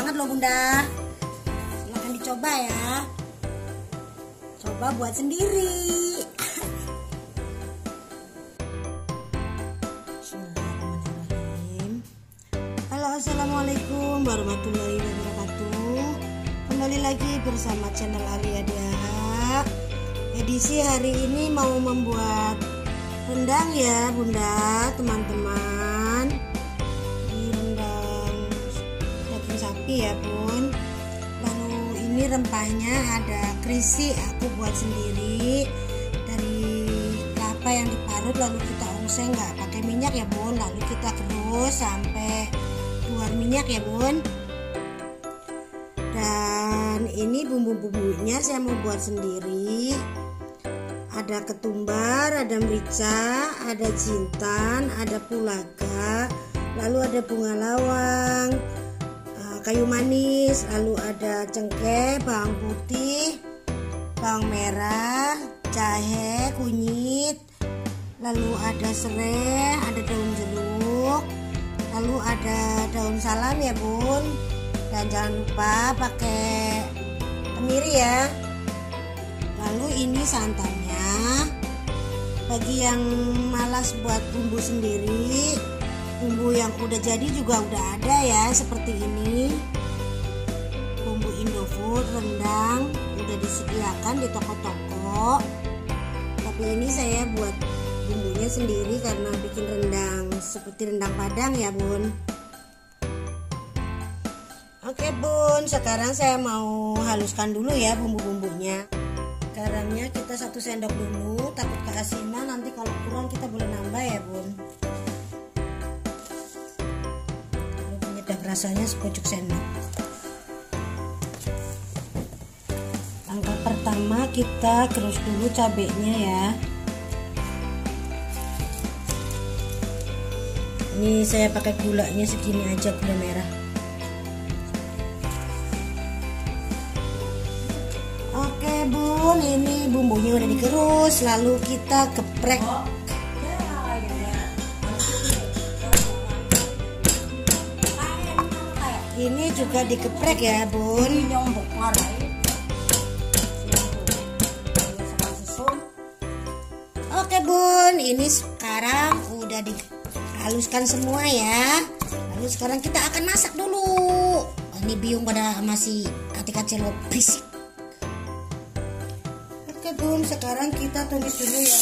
banget loh Bunda. Silahkan dicoba ya. Coba buat sendiri. Bismillahirrahmanirrahim. Halo, assalamualaikum warahmatullahi wabarakatuh. Kembali lagi bersama channel Ariadia. Edisi hari ini mau membuat rendang ya Bunda, teman-teman. Ini rendang daging sapi ya Bun. Lalu ini rempahnya ada kerisi, aku buat sendiri dari kelapa yang diparut lalu kita oseng, nggak pakai minyak ya Bun. Lalu kita kerus sampai keluar minyak ya Bun. Dan ini bumbu-bumbunya saya mau buat sendiri. Ada ketumbar, ada merica, ada jintan, ada pulaga, lalu ada bunga lawang, kayu manis, lalu ada cengkeh, bawang putih, bawang merah, jahe, kunyit, lalu ada serai, ada daun jeruk, lalu ada daun salam ya Bun. Dan jangan lupa pakai kemiri ya. Lalu ini santannya. Bagi yang malas buat bumbu sendiri, bumbu yang udah jadi juga udah ada ya, seperti ini. Bumbu Indofood rendang udah disediakan di toko-toko. Tapi ini saya buat bumbunya sendiri karena bikin rendang seperti rendang Padang ya Bun. Oke Bun, sekarang saya mau haluskan dulu ya bumbu-bumbunya. Garamnya kita 1 sendok dulu, takut keasinan, nanti kalau kurang kita boleh nambah ya Bun. Lalu penyedap rasanya sepucuk sendok. Langkah pertama kita gerus dulu cabenya ya. Ini saya pakai gulanya segini aja, gula merah. Oke Bun, ini bumbunya udah digerus, lalu kita geprek. Ini juga digeprek ya Bun. Oke Bun, ini sekarang udah dihaluskan semua ya. Lalu sekarang kita akan masak dulu. Ini biung pada masih hati-hati lo berisik. Oke Bun, sekarang kita tumis dulu ya.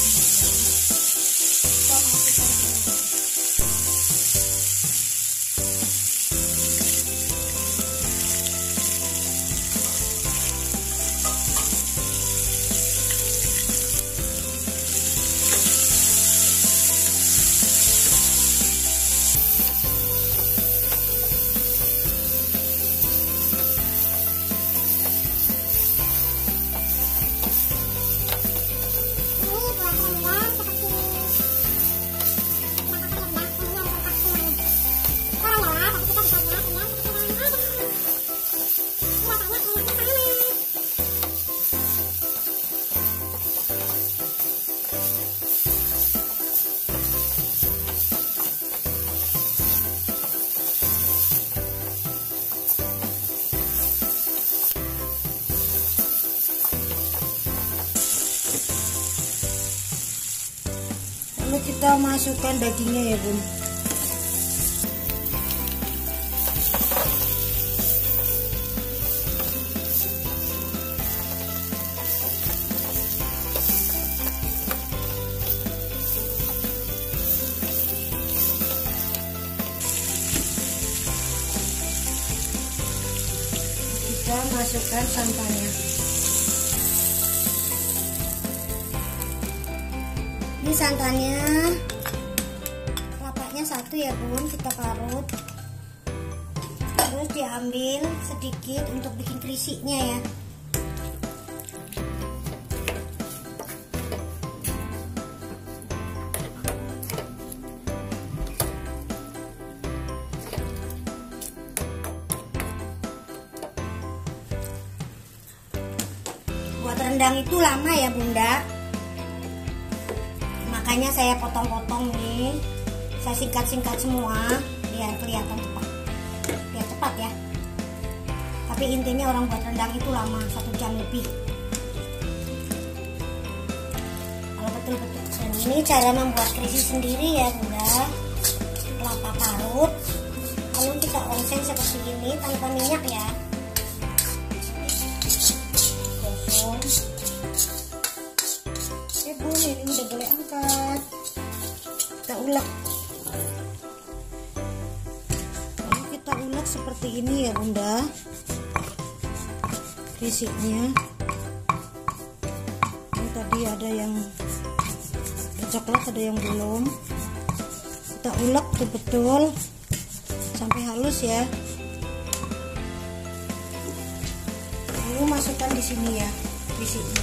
Lalu kita masukkan dagingnya ya Bun. Kita masukkan santannya. Ini santannya, kelapanya 1 ya Bun, kita parut. Terus diambil sedikit untuk bikin kerisinya ya. Buat rendang itu lama ya Bunda. Makanya saya potong-potong nih, saya singkat-singkat semua biar kelihatan cepat, biar cepat ya. Tapi intinya orang buat rendang itu lama, 1 jam lebih. Kalau betul-betul. Dan ini cara membuat kerisi sendiri ya Bunda. Kelapa parut. Lalu kita ongseng seperti ini tanpa minyak ya. Gosong. Bun, ini udah boleh angkat. Kita ulek. Lalu kita ulek seperti ini ya Bunda. Krisiknya. Ini tadi ada yang coklat, ada yang belum. Kita ulek betul-betul sampai halus ya. Lalu masukkan di sini ya krisiknya.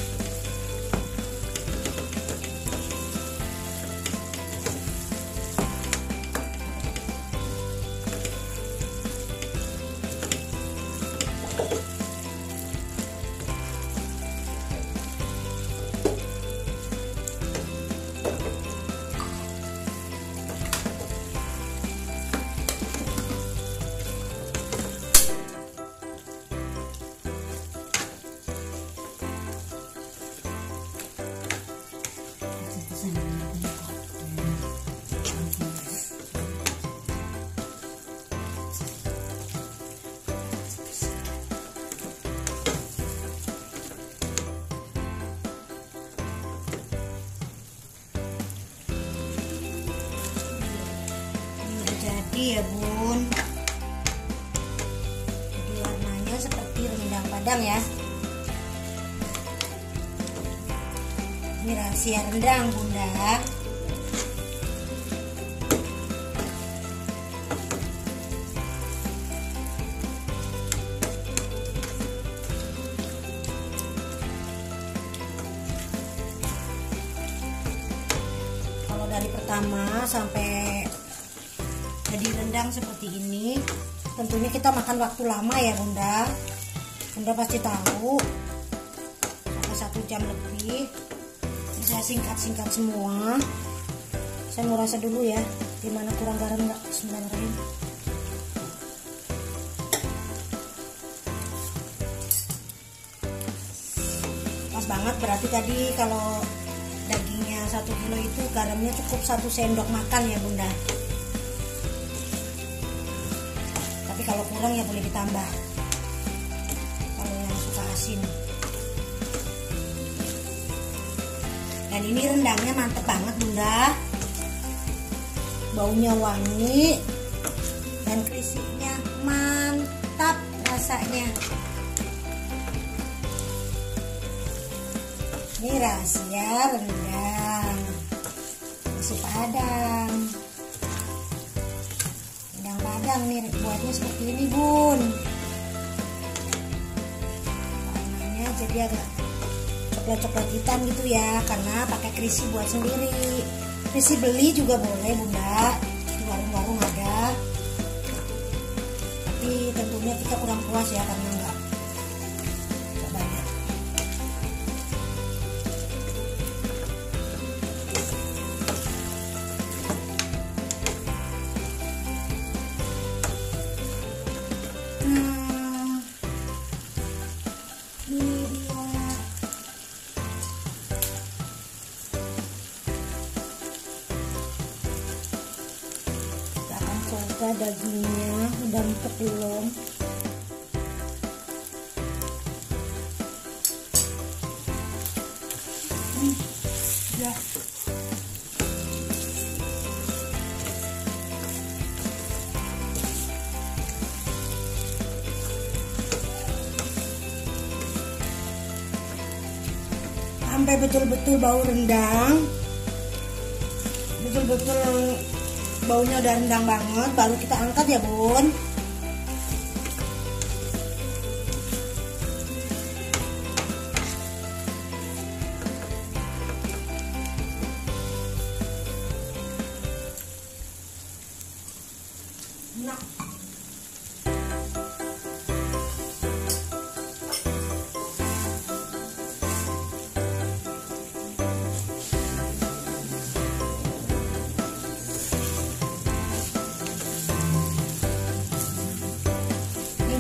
Jadi ya Bun, jadi warnanya seperti rendang Padang ya. Ini rahasia rendang Bunda. Kalau dari pertama sampai jadi rendang seperti ini, tentunya kita makan waktu lama ya Bunda. Bunda pasti tahu, sampai 1 jam lebih. Saya singkat-singkat semua. Saya mau rasa dulu ya, gimana kurang garam nggak sebenarnya. Pas banget, berarti tadi kalau dagingnya 1 kilo itu garamnya cukup 1 sendok makan ya Bunda. Kalau kurang ya boleh ditambah kalau yang suka asin. Dan ini rendangnya mantep banget Bunda, baunya wangi dan krisiknya mantap rasanya. Ini rahasia rendang nasi Padang. Padang nih buatnya seperti ini Bun. Warnanya jadi agak coklat-coklat hitam gitu ya, karena pakai kerisi buat sendiri. Kerisi beli juga boleh Bunda, di warung-warung ada. Tapi tentunya kita kurang puas ya karena enggak banyak. Dagingnya udah empuk belum? Ya. Sampai betul-betul bau rendang, betul-betul baunya udah rendang banget, baru kita angkat ya Bun. Nah.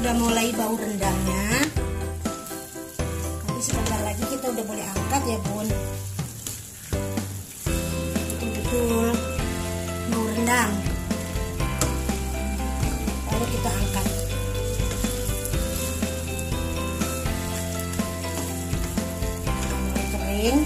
udah mulai bau rendangnya. Tapi sebentar lagi kita udah boleh angkat ya bun. Betul-betul bau rendang. Baru kita angkat. Mulai kering.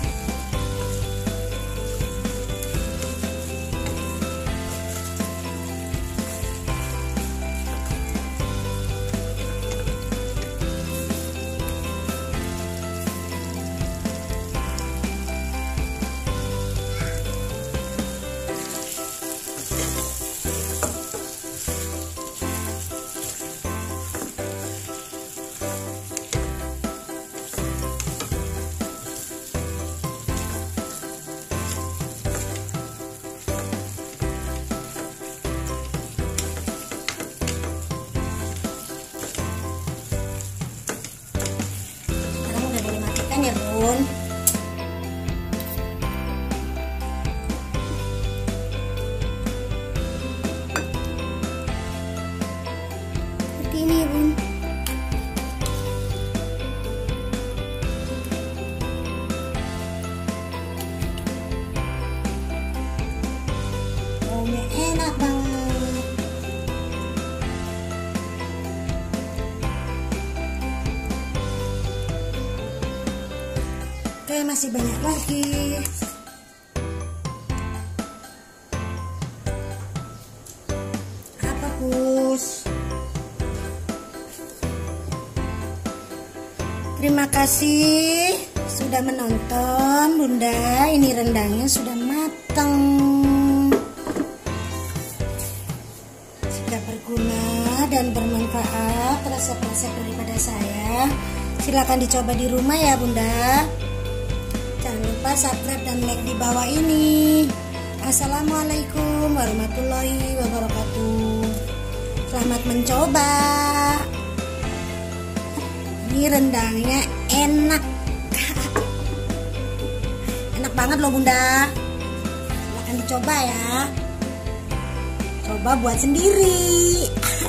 Ya bun, seperti ini ya bun. Baunya enak banget. Oke, masih banyak lagi. Apa Pus? Terima kasih sudah menonton Bunda. Ini rendangnya sudah matang. Jika berguna dan bermanfaat resep-resep daripada saya, silakan dicoba di rumah ya Bunda. Jangan lupa subscribe dan like di bawah ini. Assalamualaikum warahmatullahi wabarakatuh. Selamat mencoba. Ini rendangnya enak. Enak banget loh Bunda. Silahkan dicoba ya. Coba buat sendiri.